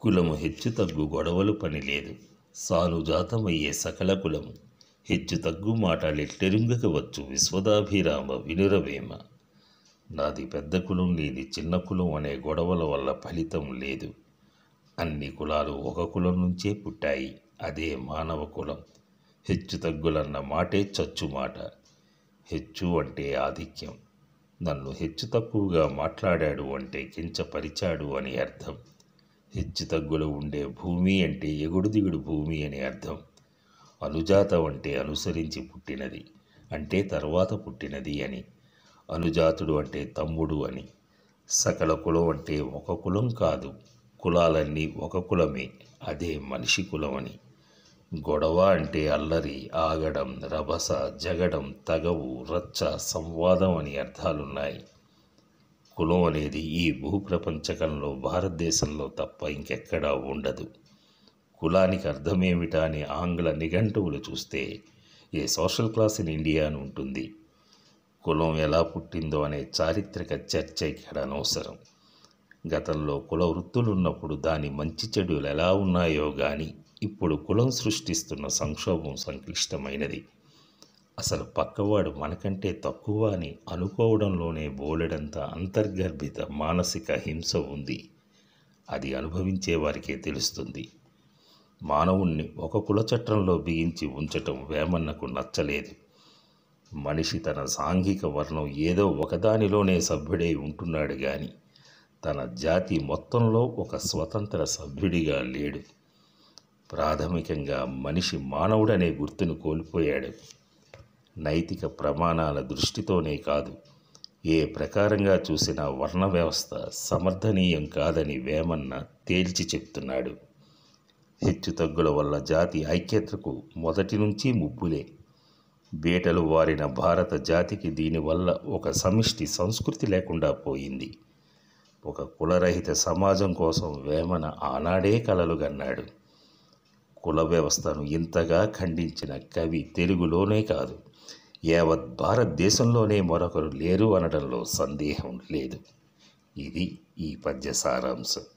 కులము హెచ్చు తగ్గు గొడవలు పని లేదు, సానుజాతమయ్యే సకల కులము హెచ్చు తగ్గు మాటలెట్టెరుంగకవచ్చు విశ్వదాభిరామ వినురవేమ. నాది పెద్ద కులం నీది చిన్న కులం అనే గొడవల వల్ల ఫలితం లేదు. అన్ని కులాలు ఒక కులం నుంచే పుట్టాయి, అదే మానవ కులం. హెచ్చు తగ్గులన్న మాటే చచ్చు మాట. హెచ్చు అంటే ఆధిక్యం. నన్ను హెచ్చు తక్కువగా మాట్లాడాడు అంటే కించపరిచాడు అని అర్థం. హెచ్చు తగ్గులు ఉండే భూమి అంటే ఎగుడు దిగుడు భూమి అని అర్థం. అనుజాతం అంటే అనుసరించి పుట్టినది అంటే తర్వాత పుట్టినది అని. అనుజాతుడు అంటే తమ్ముడు అని. సకల కులం అంటే ఒక కులం కాదు, కులాలన్నీ ఒక కులమే, అదే మనిషి కులం అని. గొడవ అంటే అల్లరి, ఆగడం, రభస, జగడం, తగవు, రచ్చ, సంవాదం అని అర్థాలున్నాయి. కులం అనేది ఈ భూప్రపంచకంలో భారతదేశంలో తప్ప ఇంకెక్కడా ఉండదు. కులానికి అర్థమేమిటా అని ఆంగ్ల నిఘంటువులు చూస్తే ఏ సోషల్ క్లాస్ ఇన్ ఇండియా అని ఉంటుంది. కులం ఎలా పుట్టిందో అనే చారిత్రక చర్చ ఇక్కడ అనవసరం. గతంలో కుల వృత్తులున్నప్పుడు దాని మంచి చెడులు ఎలా ఉన్నాయో కానీ ఇప్పుడు కులం సృష్టిస్తున్న సంక్షోభం సంక్లిష్టమైనది. అసలు పక్కవాడు మనకంటే తక్కువ అని అనుకోవడంలోనే బోలెడంత అంతర్గర్భిత మానసిక హింస ఉంది. అది అనుభవించే వారికే తెలుస్తుంది. మానవుణ్ణి ఒక కుల చట్రంలో బిగించి ఉంచటం వేమన్నకు నచ్చలేదు. మనిషి తన సాంఘిక వర్ణం ఏదో ఒకదానిలోనే సభ్యుడై ఉంటున్నాడు కానీ తన జాతి మొత్తంలో ఒక స్వతంత్ర సభ్యుడిగా లేడు. ప్రాథమికంగా మనిషి మానవుడనే గుర్తును కోల్పోయాడు. నైతిక ప్రమాణాల దృష్టితోనే కాదు, ఏ ప్రకారంగా చూసినా వర్ణ వ్యవస్థ సమర్థనీయం కాదని వేమన్న తేల్చి చెప్తున్నాడు. హెచ్చుతగ్గుల వల్ల జాతి ఐక్యతకు మొదటి నుంచి ముప్పులే. బేటలు వారిన భారత జాతికి దీనివల్ల ఒక సమిష్టి సంస్కృతి లేకుండా పోయింది. ఒక కులరహిత సమాజం కోసం వేమన ఆనాడే కలలుగన్నాడు. కుల వ్యవస్థను ఇంతగా ఖండించిన కవి తెలుగులోనే కాదు, యావత్ భారతదేశంలోనే మరొకరు లేరు అనడంలో సందేహం లేదు. ఇది ఈ పద్య సారాంశం.